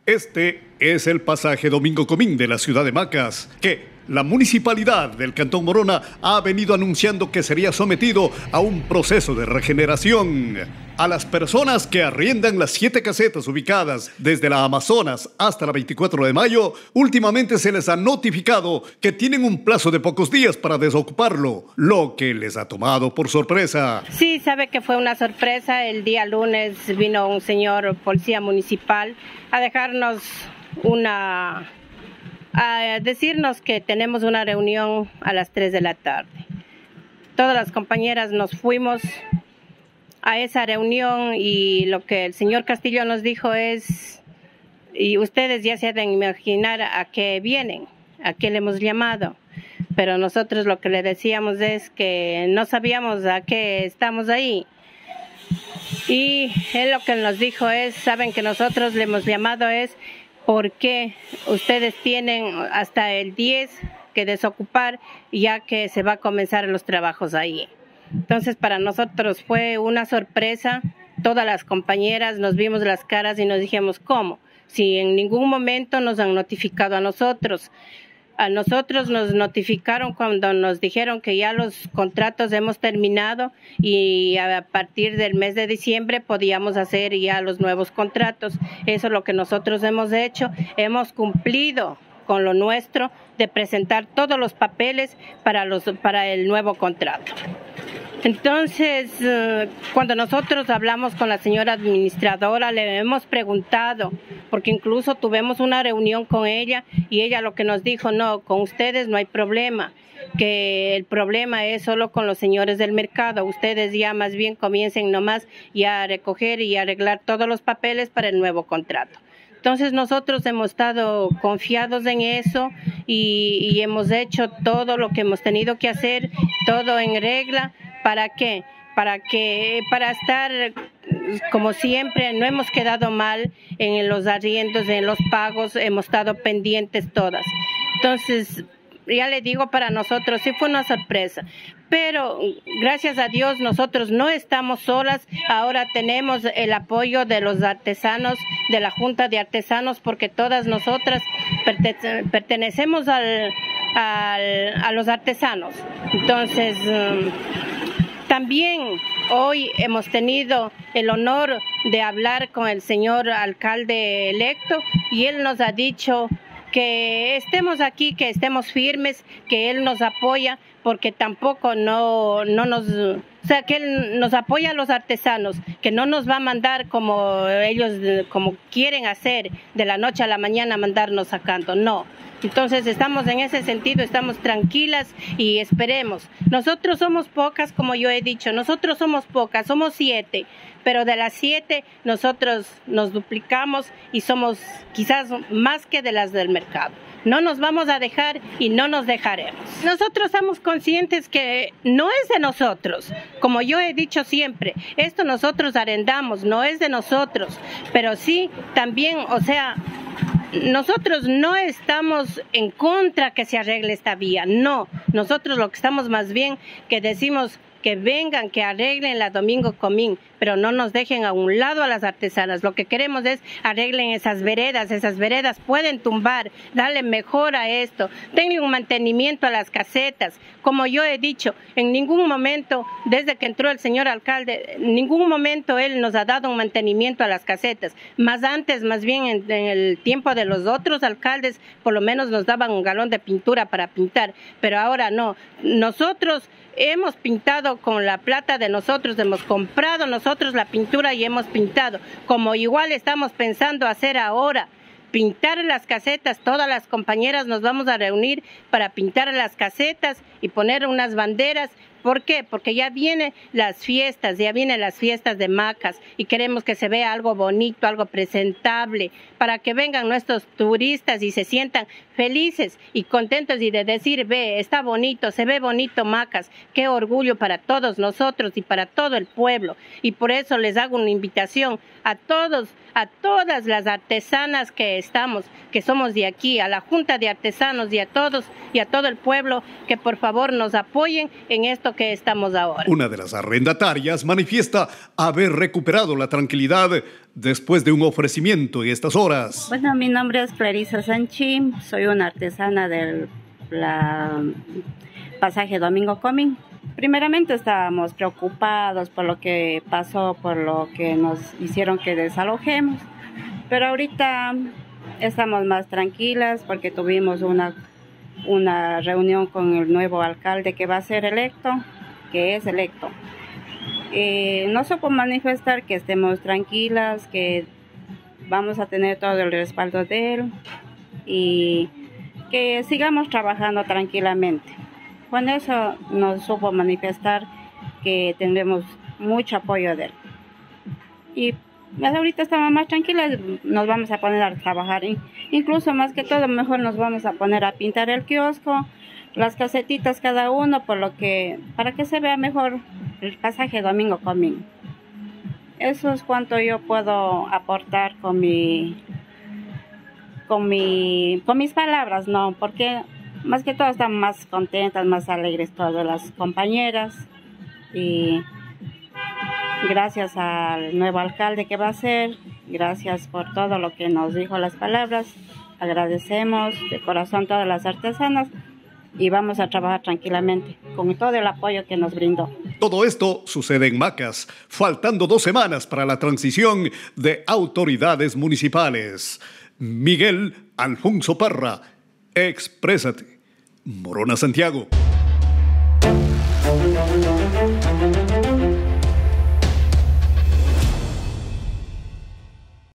Este es el pasaje Domingo Comín de la ciudad de Macas, que la municipalidad del Cantón Morona ha venido anunciando que sería sometido a un proceso de regeneración. A las personas que arriendan las 7 casetas ubicadas desde la Amazonas hasta la 24 de mayo, últimamente se les ha notificado que tienen un plazo de pocos días para desocuparlo, lo que les ha tomado por sorpresa. Sí, sabe que fue una sorpresa. El día lunes vino un señor policía municipal a dejarnos a decirnos que tenemos una reunión a las 3 de la tarde. Todas las compañeras nos fuimos a esa reunión y lo que el señor Castillo nos dijo es, y ustedes ya se deben imaginar a qué vienen, a qué le hemos llamado, pero nosotros lo que le decíamos es que no sabíamos a qué estamos ahí. Y él lo que nos dijo es, saben que nosotros le hemos llamado es porque ustedes tienen hasta el 10 que desocupar, ya que se va a comenzar los trabajos ahí. Entonces para nosotros fue una sorpresa. Todas las compañeras nos vimos las caras y nos dijimos, ¿cómo? Si en ningún momento nos han notificado a nosotros. A nosotros nos notificaron cuando nos dijeron que ya los contratos hemos terminado y a partir del mes de diciembre podíamos hacer ya los nuevos contratos. Eso es lo que nosotros hemos hecho. Hemos cumplido con lo nuestro de presentar todos los papeles para el nuevo contrato. Entonces, cuando nosotros hablamos con la señora administradora, le hemos preguntado, porque incluso tuvimos una reunión con ella y ella lo que nos dijo, no, con ustedes no hay problema, que el problema es solo con los señores del mercado. Ustedes ya más bien comiencen nomás ya a recoger y arreglar todos los papeles para el nuevo contrato. Entonces nosotros hemos estado confiados en eso y hemos hecho todo lo que hemos tenido que hacer, todo en regla. ¿Para qué? Para estar, como siempre, no hemos quedado mal en los arriendos, en los pagos, hemos estado pendientes todas. Entonces, ya le digo, para nosotros sí fue una sorpresa. Pero gracias a Dios nosotros no estamos solas, ahora tenemos el apoyo de los artesanos, de la Junta de Artesanos, porque todas nosotras pertenecemos a los artesanos. Entonces, también hoy hemos tenido el honor de hablar con el señor alcalde electo y él nos ha dicho que estemos aquí, que estemos firmes, que él nos apoya, porque tampoco que él nos apoya a los artesanos, que no nos va a mandar como ellos como quieren hacer, de la noche a la mañana mandarnos sacando, no. Entonces estamos en ese sentido, estamos tranquilas y esperemos. Nosotros somos pocas, como yo he dicho, nosotros somos pocas, somos 7, pero de las 7 nosotros nos duplicamos y somos quizás más que de las del mercado. No nos vamos a dejar y no nos dejaremos. Nosotros estamos conscientes que no es de nosotros, como yo he dicho siempre, esto nosotros arrendamos, no es de nosotros, pero sí también, o sea, nosotros no estamos en contra que se arregle esta vía, no, nosotros lo que estamos más bien que decimos que vengan, que arreglen la Domingo Comín, pero no nos dejen a un lado a las artesanas. Lo que queremos es arreglen esas veredas pueden tumbar, darle mejor a esto, denle un mantenimiento a las casetas. Como yo he dicho, en ningún momento, desde que entró el señor alcalde, en ningún momento él nos ha dado un mantenimiento a las casetas. Más antes, más bien en el tiempo de los otros alcaldes, por lo menos nos daban un galón de pintura para pintar, pero ahora no. Nosotros hemos pintado con la plata de nosotros, hemos comprado nosotros la pintura y hemos pintado, como igual estamos pensando hacer ahora, pintar las casetas. Todas las compañeras nos vamos a reunir para pintar las casetas y poner unas banderas. ¿Por qué? Porque ya vienen las fiestas de Macas y queremos que se vea algo bonito, algo presentable, para que vengan nuestros turistas y se sientan felices y contentos y de decir, ve, está bonito, se ve bonito Macas, qué orgullo para todos nosotros y para todo el pueblo. Y por eso les hago una invitación a todas las artesanas que somos de aquí, a la Junta de Artesanos y a todos y a todo el pueblo, que por favor nos apoyen en esto contento que estamos ahora. Una de las arrendatarias manifiesta haber recuperado la tranquilidad después de un ofrecimiento en estas horas. Bueno, mi nombre es Clarisa Sanchín, soy una artesana del pasaje Domingo Comín. Primeramente estábamos preocupados por lo que pasó, por lo que nos hicieron que desalojemos, pero ahorita estamos más tranquilas porque tuvimos una reunión con el nuevo alcalde que va a ser electo, que es electo. No supo manifestar que estemos tranquilas, que vamos a tener todo el respaldo de él y que sigamos trabajando tranquilamente. Con eso nos supo manifestar que tendremos mucho apoyo de él. Y ahorita estamos más tranquilas, nos vamos a poner a trabajar. Incluso más que todo, mejor nos vamos a poner a pintar el kiosco, las casetitas cada uno, para que se vea mejor el pasaje Domingo Comín. Eso es cuanto yo puedo aportar con mis palabras, ¿no? Porque más que todo están más contentas, más alegres todas las compañeras y gracias al nuevo alcalde que va a ser, gracias por todo lo que nos dijo las palabras, agradecemos de corazón todas las artesanas y vamos a trabajar tranquilamente con todo el apoyo que nos brindó. Todo esto sucede en Macas, faltando 2 semanas para la transición de autoridades municipales. Miguel Alfonso Parra, Exprésate, Morona, Santiago.